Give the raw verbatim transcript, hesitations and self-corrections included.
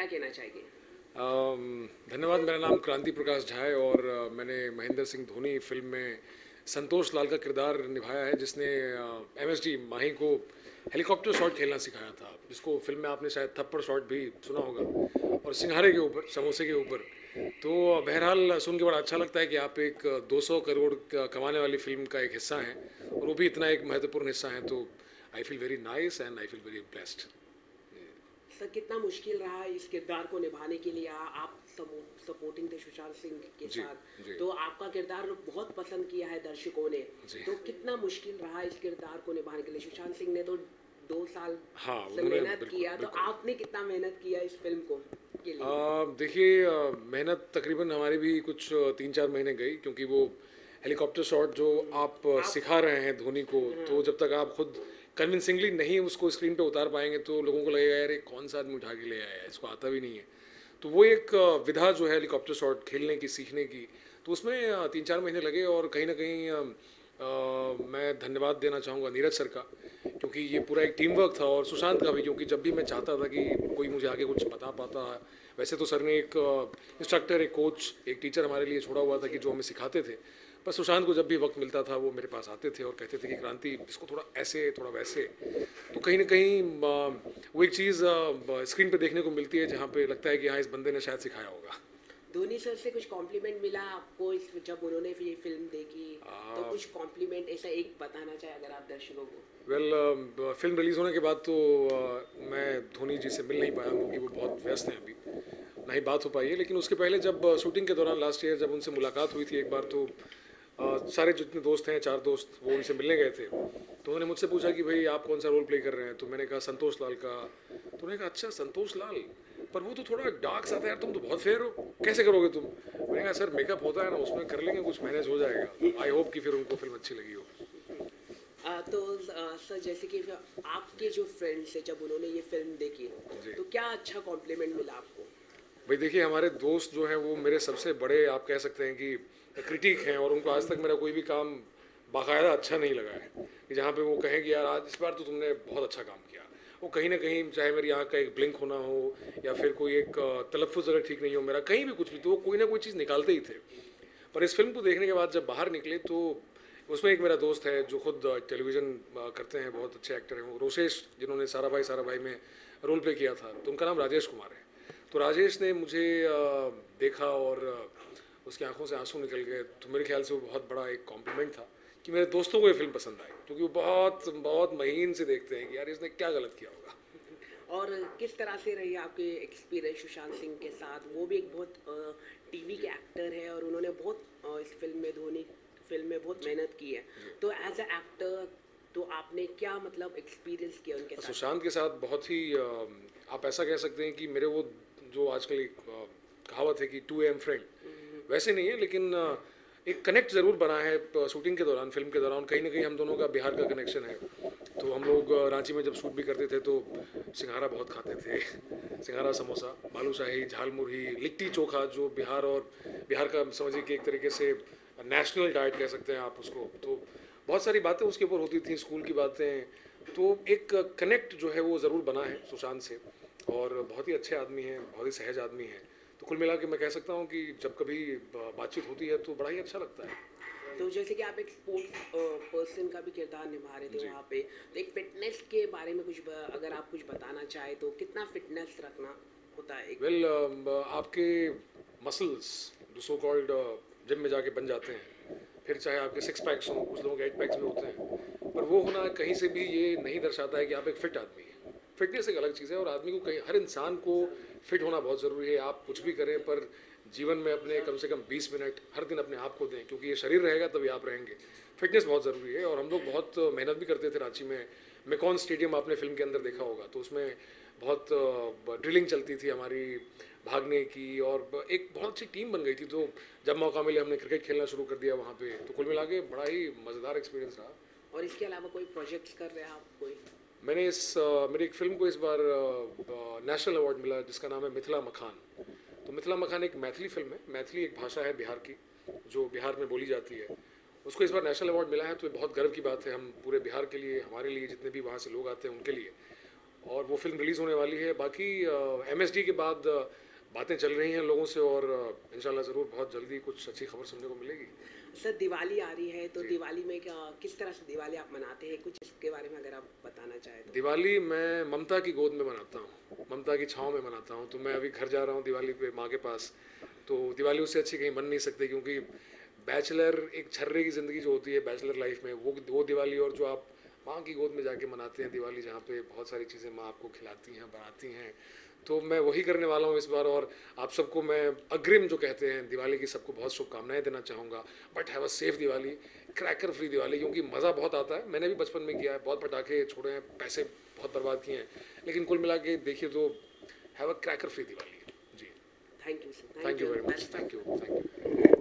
कहना चाहेंगे? अम, धन्यवाद। मेरा नाम क्रांति प्रकाश झा है और अ, मैंने महेंद्र सिंह धोनी फिल्म में संतोष लाल का किरदार निभाया है, जिसने एम एस डी माही को हेलीकॉप्टर शॉट खेलना सिखाया था, जिसको फिल्म में आपने शायद थप्पड़ शॉट भी सुना होगा, और सिंघाड़े के ऊपर, समोसे के ऊपर। तो बहरहाल सुन के बड़ा अच्छा लगता है कि आप एक दो सौ करोड़ क- कमाने वाली फिल्म का एक हिस्सा हैं, और वो भी इतना एक महत्वपूर्ण हिस्सा है। तो I feel very nice and I feel very blessed. Sir कितना मुश्किल रहा इस किरदार को निभाने के लिए? आ, आप सपोर्टिंग थे सुशांत सिंह के जी साथ, जी तो आपका किरदार बहुत पसंद किया है दर्शकों ने। जी। तो कितना मुश्किल रहा इस किरदार को निभाने के लिए? सुशांत सिंह ने तो दो साल हाँ, से उन्होंने मेहनत बिल्कुल किया, तो बिल्कुल। आपने कितना मेहनत किया इस फिल्म को के लिए? आ, देखिए, आ, मेहनत तकरीबन हमारी भी कुछ आ, तीन चार महीने गई, क्योंकि वो हेलीकॉप्टर शॉट जो आप आ, आप सिखा रहे हैं धोनी को, तो जब तक आप खुद कन्विंसिंगली नहीं उसको स्क्रीन पे उतार पाएंगे तो लोगों को लगेगा यार ये कौन सा आदमी उठा के ले आया है, इसको आता भी नहीं है। तो वो एक आ, विधा जो है हेलीकॉप्टर शॉट खेलने की, सीखने की, तो उसमें आ, तीन चार महीने लगे। और कहीं ना कहीं आ, आ, मैं धन्यवाद देना चाहूँगा नीरज सर का, क्योंकि ये पूरा एक टीम वर्क था, और सुशांत का भी, क्योंकि जब भी मैं चाहता था कि कोई मुझे आगे कुछ बता पाता। वैसे तो सर ने एक इंस्ट्रक्टर, एक कोच, एक टीचर हमारे लिए छोड़ा हुआ था कि जो हमें सिखाते थे, पर सुशांत को जब भी वक्त मिलता था वो मेरे पास आते थे और कहते थे कि क्रांति इसको थोड़ा ऐसे, थोड़ा वैसे। तो कहीं ना कहीं आ, वो एक चीज़ स्क्रीन पे देखने को मिलती है जहाँ पे लगता है कि हाँ, इस बंदे ने शायद सिखाया होगा। धोनी सर से कुछ कॉम्प्लीमेंट मिला आपको इस जब उन्होंने ये फिल्म देखी? तो कुछ कॉम्प्लीमेंट ऐसा एक बताना चाहे अगर आप दर्शकों को? वेल well, फिल्म रिलीज़ होने के बाद तो आ, मैं धोनी जी से मिल नहीं पाया, क्योंकि वो बहुत व्यस्त हैं अभी, ना ही बात हो पाई है। लेकिन उसके पहले जब शूटिंग के दौरान लास्ट ईयर जब उनसे मुलाकात हुई थी एक बार, तो आ, सारे जितने दोस्त हैं, चार दोस्त, वो उनसे मिलने गए थे। तो उन्होंने मुझसे पूछा कि भाई आप कौन सा रोल प्ले कर रहे हैं, तो मैंने कहा संतोष लाल का। तो उन्होंने कहा अच्छा संतोष लाल, पर वो तो थोड़ा डार्क सा था यार, तुम तो बहुत फेयर हो, कैसे करोगे तुम? मैंने कहा सर मेकअप होता है ना, उसमें कर लेंगे, कुछ मैनेज हो जाएगा। आई होप कि फिर उनको फिल्म अच्छी लगी हो। आ, तो आ, सर जैसे कि फिर आपके जो फ्रेंड्स है जब उन्होंने ये फिल्म देखी, जी तो क्या अच्छा कॉम्प्लीमेंट मिला आपको? भाई देखिए, हमारे दोस्त जो हैं वो मेरे सबसे बड़े, आप कह सकते हैं कि क्रिटिक हैं, और उनको आज तक मेरा कोई भी काम बाकायदा अच्छा नहीं लगा है कि जहाँ पे वो कहें कि यार आज इस बार तो तुमने बहुत अच्छा काम किया। वो कहीं ना कहीं, चाहे मेरी आँख का एक ब्लिंक होना हो या फिर कोई एक तलफ़ुज़ अगर ठीक नहीं हो मेरा, कहीं भी कुछ भी, तो वो कोई ना कोई चीज़ निकालते ही थे। पर इस फिल्म को देखने के बाद जब बाहर निकले, तो उसमें एक मेरा दोस्त है जो खुद टेलीविज़न करते हैं, बहुत अच्छे एक्टर हैं, वो रोशेश, जिन्होंने सारा भाई सारा भाई में रोल प्ले किया था, तो उनका नाम राजेश कुमार है। तो राजेश ने मुझे अ, देखा और अ, उसकी आंखों से आंसू निकल गए। तो मेरे ख्याल से वो बहुत बड़ा एक कॉम्प्लीमेंट था कि मेरे दोस्तों को ये फिल्म पसंद आई, क्योंकि वो बहुत बहुत महीन से देखते हैं कि यार इसने क्या गलत किया होगा। और किस तरह से रही आपके एक्सपीरियंस सुशांत सिंह के साथ? वो भी एक बहुत टीवी के एक्टर है और उन्होंने बहुत अ, इस फिल्म में, धोनी फिल्म में बहुत मेहनत की है। तो एज अ एक्टर तो आपने क्या मतलब एक्सपीरियंस किया उनके साथ? सुशांत के साथ बहुत ही अ, आप ऐसा कह सकते हैं कि मेरे वो, जो आजकल एक अ, कहावत है कि टू एम फ्रेंड, वैसे नहीं है, लेकिन अ, एक कनेक्ट ज़रूर बना है शूटिंग के दौरान, फिल्म के दौरान। कहीं ना कहीं हम दोनों का बिहार का कनेक्शन है। तो हम लोग अ, रांची में जब शूट भी करते थे तो सिंघाड़ा बहुत खाते थे सिंघाड़ा, समोसा, बालूशाही, झाल मुरही, लिट्टी चोखा, जो बिहार और बिहार का समझिए कि एक तरीके से नेशनल डाइट कह सकते हैं आप उसको। तो बहुत सारी बातें उसके ऊपर होती थी, स्कूल की बातें। तो एक कनेक्ट जो है वो ज़रूर बना है सुशांत से, और बहुत ही अच्छे आदमी हैं, बहुत ही सहज आदमी हैं। तो कुल मिला के मैं कह सकता हूँ कि जब कभी बातचीत होती है तो बड़ा ही अच्छा लगता है। तो जैसे कि आप एक स्पोर्ट्स पर्सन का भी किरदार निभा रहे थे जी। वहाँ पे, तो एक फिटनेस के बारे में कुछ ब- अगर आप कुछ बताना चाहे तो कितना फिटनेस रखना होता है एक? वेल well, आपके मसल्स जो सो कॉल्ड जिम में जाके बन जाते हैं, फिर चाहे आपके सिक्स पैक्स हों, कुछ लोगों के एट पैक्स भी होते हैं, पर वो होना कहीं से भी ये नहीं दर्शाता है कि आप एक फिट आदमी हैं। फिटनेस एक अलग चीज़ है, और आदमी को कहीं, हर इंसान को फिट होना बहुत ज़रूरी है। आप कुछ भी करें, पर जीवन में अपने कम से कम बीस मिनट हर दिन अपने आप को दें, क्योंकि ये शरीर रहेगा तभी आप रहेंगे। फिटनेस बहुत ज़रूरी है, और हम लोग बहुत मेहनत भी करते थे रांची में। मेकॉन स्टेडियम आपने फिल्म के अंदर देखा होगा, तो उसमें बहुत ड्रिलिंग चलती थी हमारी, भागने की, और एक बहुत अच्छी टीम बन गई थी। तो जब मौका मिले हमने क्रिकेट खेलना शुरू कर दिया वहाँ पे। तो कुल मिला के बड़ा ही मज़ेदार एक्सपीरियंस रहा। और इसके अलावा कोई प्रोजेक्ट्स कर रहे हैं आप कोई? मैंने इस अ, मेरी एक फ़िल्म को इस बार नेशनल अवार्ड मिला, जिसका नाम है मिथिला मखान। तो मिथिला मखान एक मैथिली फिल्म है, मैथिली एक भाषा है बिहार की, जो बिहार में बोली जाती है। उसको इस बार नेशनल अवार्ड मिला है, तो ये बहुत गर्व की बात है हम पूरे बिहार के लिए, हमारे लिए, जितने भी वहाँ से लोग आते हैं उनके लिए। और वो फिल्म रिलीज़ होने वाली है। बाकी एम एस डी के बाद अ, बातें चल रही हैं लोगों से और अ, इंशाल्लाह ज़रूर बहुत जल्दी कुछ अच्छी खबर सुनने को मिलेगी। सर दिवाली आ रही है तो दिवाली में क्या किस तरह से दिवाली आप मनाते हैं, कुछ इसके बारे में अगर आप बताना चाहें तो। दिवाली मैं ममता की गोद में मनाता हूँ, ममता की छाँव में मनाता हूँ। तो मैं अभी घर जा रहा हूँ दिवाली पे माँ के पास, तो दिवाली उससे अच्छी कहीं मन नहीं सकती, क्योंकि बैचलर एक छर्रे की ज़िंदगी जो होती है बैचलर लाइफ में, वो वो दिवाली और जो आप माँ की गोद में जाके मनाते हैं दिवाली, जहाँ पे बहुत सारी चीज़ें माँ आपको खिलाती हैं बनाती हैं, तो मैं वही करने वाला हूँ इस बार। और आप सबको मैं अग्रिम जो कहते हैं दिवाली की सबको बहुत शुभकामनाएं देना चाहूँगा। But have a safe Diwali, cracker free Diwali, क्योंकि मज़ा बहुत आता है। मैंने भी बचपन में किया है, बहुत पटाखे छोड़े हैं, पैसे बहुत बर्बाद किए हैं, लेकिन कुल मिला के देखिए तो have a cracker free Diwali. जी thank you sir, thank you very much, best thank you thank you.